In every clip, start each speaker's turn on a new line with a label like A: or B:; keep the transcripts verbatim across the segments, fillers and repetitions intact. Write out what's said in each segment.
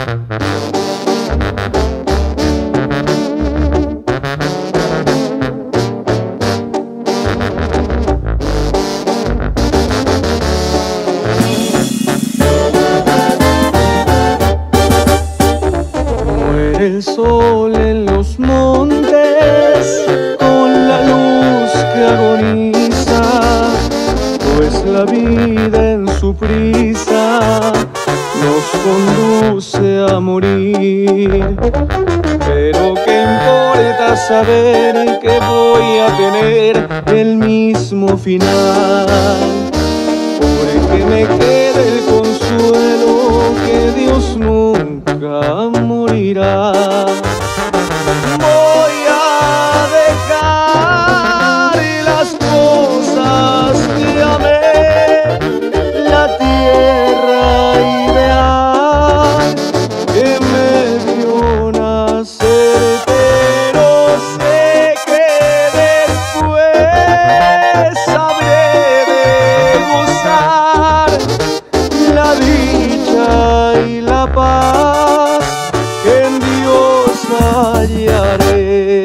A: El sol en los montes con la luz que agoniza, pues la vida en su prisa nos conduce a morir. Pero qué importa saber que voy a tener el mismo final, porque me queda el consuelo que Dios nunca morirá. Voy a dejar las cosas que amé, la tierra ideal que me vio nacer, pero sé que después habré de gozar la dicha y la paz que en Dios hallaré.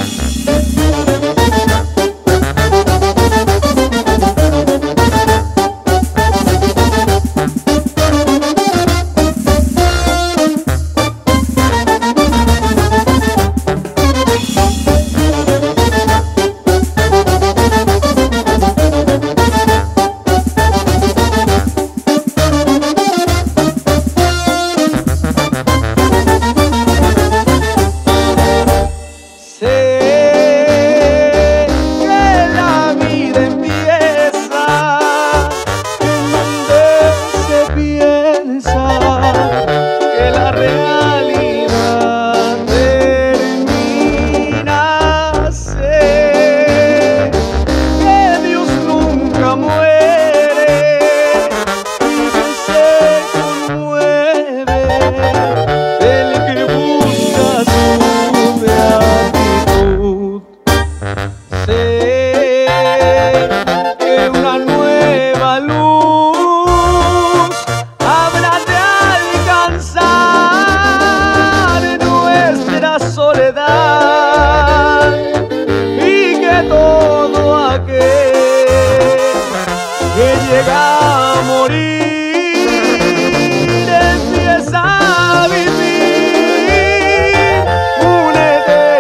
A: Llega a morir, empieza a vivir una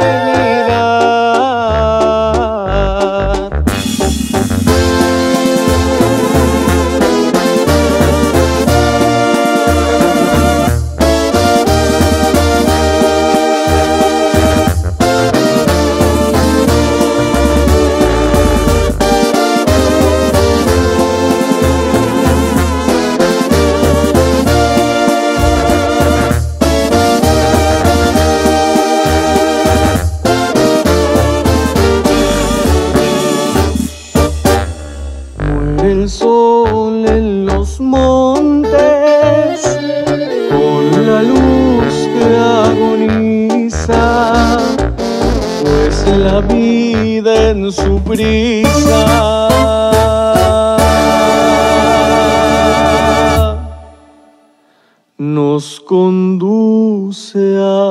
A: eternidad. El sol en los montes con la luz que agoniza, pues la vida en su prisa nos conduce a